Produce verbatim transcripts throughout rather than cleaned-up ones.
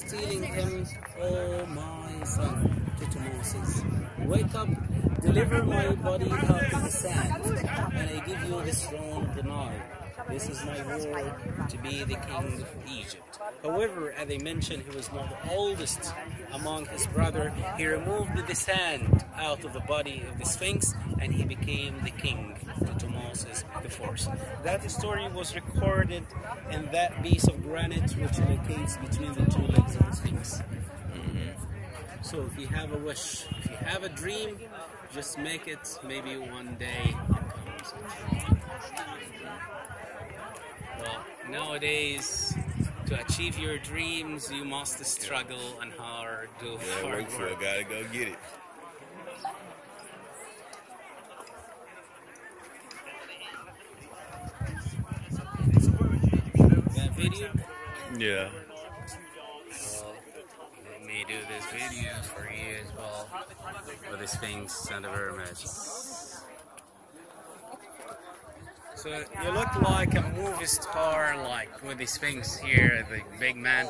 stealing him, "Oh my son," to Moses, "wake up, deliver my body out of the sand, and I give you this throne of the Nile. This is my word to be the king of Egypt." However, as I mentioned, he was not the oldest among his brother. He removed the sand out of the body of the Sphinx, and he became the king to Moses the fourth. That story was recorded in that piece of granite which locates between the two legs of the Sphinx. Mm-hmm. So if you have a wish, if you have a dream, just make it. Maybe one day it comes. Well, nowadays, to achieve your dreams, you must struggle and hard, do yeah, hard work. For it. Gotta go get it. That video? Yeah. Well, let me do this video for you as well, with the Sphinx and the pyramids. So you look like a movie star, like with the Sphinx here, the big man.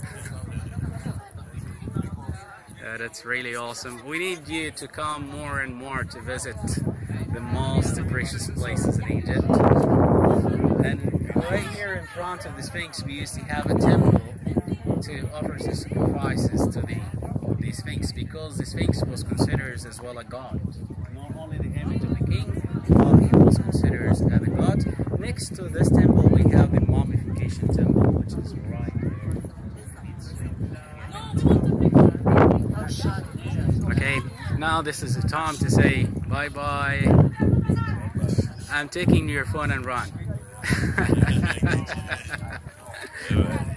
Uh, that's really awesome. We need you to come more and more to visit the most precious places in Egypt. And right here in front of the Sphinx, we used to have a temple to offer sacrifices to the, the Sphinx, because the Sphinx was considered as well a god. Not only the image of the king, but he was considered as a god. Next to this temple, we have the mummification temple, which is right there. Okay, now this is the time to say bye-bye. I'm taking your phone and run.